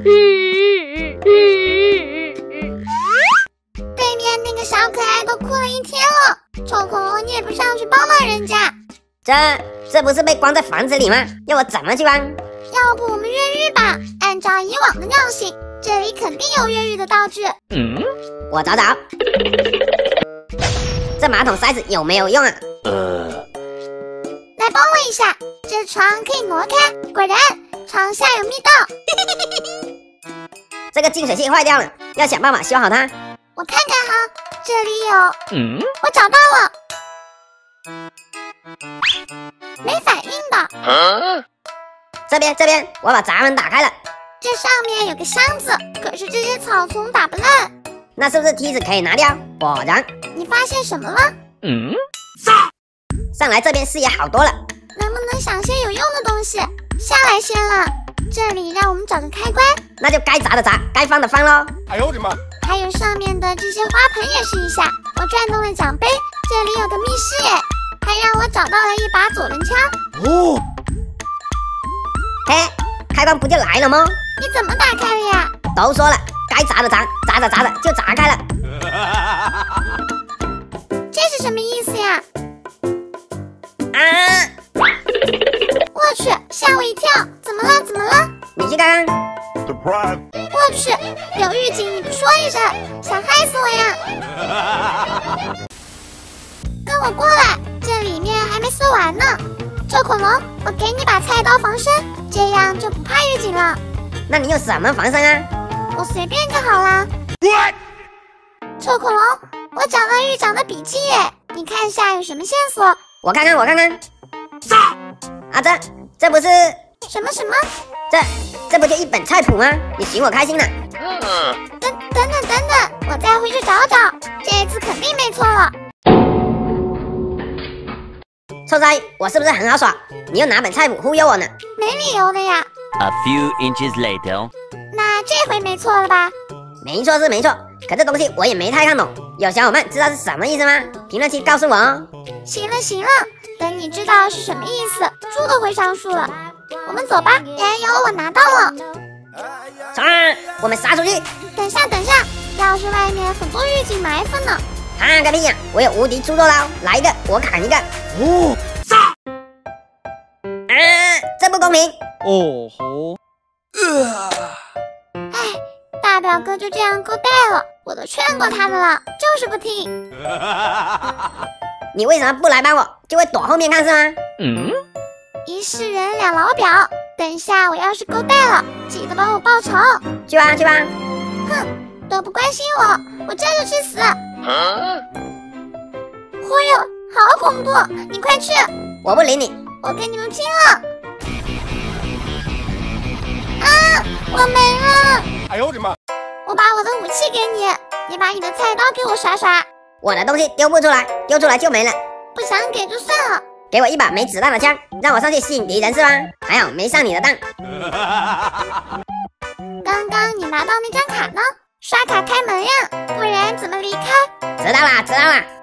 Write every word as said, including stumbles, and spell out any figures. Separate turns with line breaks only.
对面那个小可爱都哭了一天了，臭恐龙你也不上去帮帮人家？
这这不是被关在房子里吗？要我怎么去帮？
要不我们越狱吧？按照以往的尿性，这里肯定有越狱的道具。
嗯，我找找。这马桶塞子有没有用啊？呃，
来帮我一下，这床可以挪开。果然，床下有密道。
这个净水器坏掉了，要想办法修好它。
我看看哈，这里有。
嗯，
我找到了。没反应的。
啊、这边这边，我把闸门打开了。
这上面有个箱子，可是这些草丛打不烂。
那是不是梯子可以拿掉？果然。
你发现什么了？
嗯，上上来这边视野好多了。
能不能想些有用的东西？下来先了。这里让我们找个开关。
那就该砸的砸，该放的放喽。
哎呦我的妈！
还有上面的这些花盆也试一下。我转动了奖杯，这里有个密室耶，还让我找到了一把左轮枪。
哦，
嘿，开关不就来了吗？
你怎么打开的呀？
都说了，该砸的砸，砸的砸的就砸开了。
这是什么意思呀？
啊！
我去，吓我一跳！怎么了？怎么了？
你去看看。
Surprise！
我去，有狱警你不说一声，想害死我呀！跟我过来，这里面还没搜完呢。臭恐龙，我给你把菜刀防身，这样就不怕狱警了。
那你用什么防身啊？
我随便就好啦。
What？
臭恐龙，我找到狱长的笔记耶，你看下有什么线索？
我看看，我看看。啊，这这不是
什么什么？
这这不就一本菜谱吗？你寻我开心了。
等等等等等，我再回去找找，这次肯定没错了。
臭鲨鱼，我是不是很好耍？你又拿本菜谱忽悠我呢？
没理由的呀。
A few inches later，
那这回没错了吧？
没错是没错，可这东西我也没太看懂。有小伙伴知道是什么意思吗？评论区告诉我哦。
行了行了，等你知道是什么意思，猪都会上树了。我们走吧，燃油我拿到了。
冲！我们杀出去！
等下等下，要是外面很多狱警埋伏呢？
看个屁呀！我有无敌猪肉刀，来一个我砍一个。
哦，
杀！啊，这不公平！
哦吼！
呃，哎，大表哥就这样勾带了，我都劝过他的了，就是不听。
你为什么不来帮我？就会躲后面看是吗？
嗯，
一世人两老表，等下我要是勾带了，记得帮我报仇。
去吧去吧。
哼，都不关心我，我这就去死。啊！忽悠，好恐怖！你快去！
我不理你，
我跟你们拼了！啊，我没了！
哎呦我的妈！
我把我的武器给你，你把你的菜刀给我耍耍。
我的东西丢不出来，丢出来就没了。
不想给就算了。
给我一把没子弹的枪，让我上去吸引敌人是吗？还好没上你的当。
刚刚你拿到那张卡呢？刷卡开门呀，不然怎么离开？
知道啦，知道啦。